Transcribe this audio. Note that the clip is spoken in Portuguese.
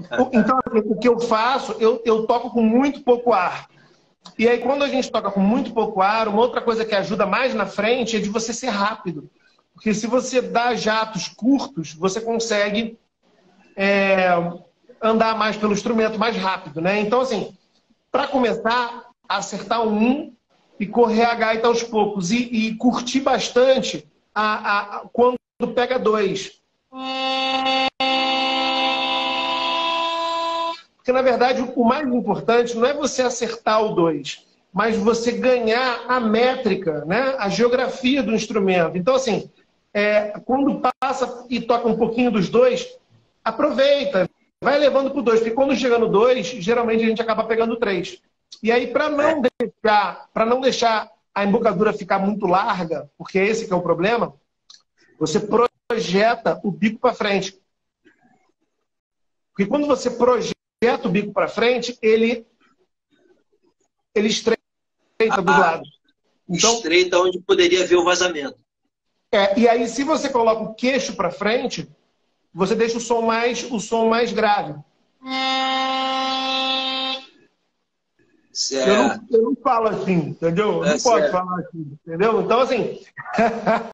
Então, assim, o que eu faço, eu toco com muito pouco ar. E aí, quando a gente toca com muito pouco ar, uma outra coisa que ajuda mais na frente é de você ser rápido. Porque se você dá jatos curtos, você consegue andar mais pelo instrumento mais rápido, né? Então, assim, para começar, acertar e correr a gaita aos poucos. E curtir bastante quando pega dois. Porque, na verdade, o mais importante não é você acertar o dois, mas você ganhar a métrica, né? A geografia do instrumento. Então, assim, quando passa e toca um pouquinho dos dois, aproveita, vai levando para o dois, porque quando chega no dois, geralmente a gente acaba pegando três. E aí, para não deixar a embocadura ficar muito larga, porque esse que é o problema, você projeta o bico para frente. Porque quando você projeta o bico para frente, ele estreita dos lados. Então, estreita onde poderia ver o vazamento. E aí, se você coloca o queixo para frente, você deixa o som mais grave. Eu não falo assim, entendeu? Eu não posso falar assim, entendeu? Então, assim,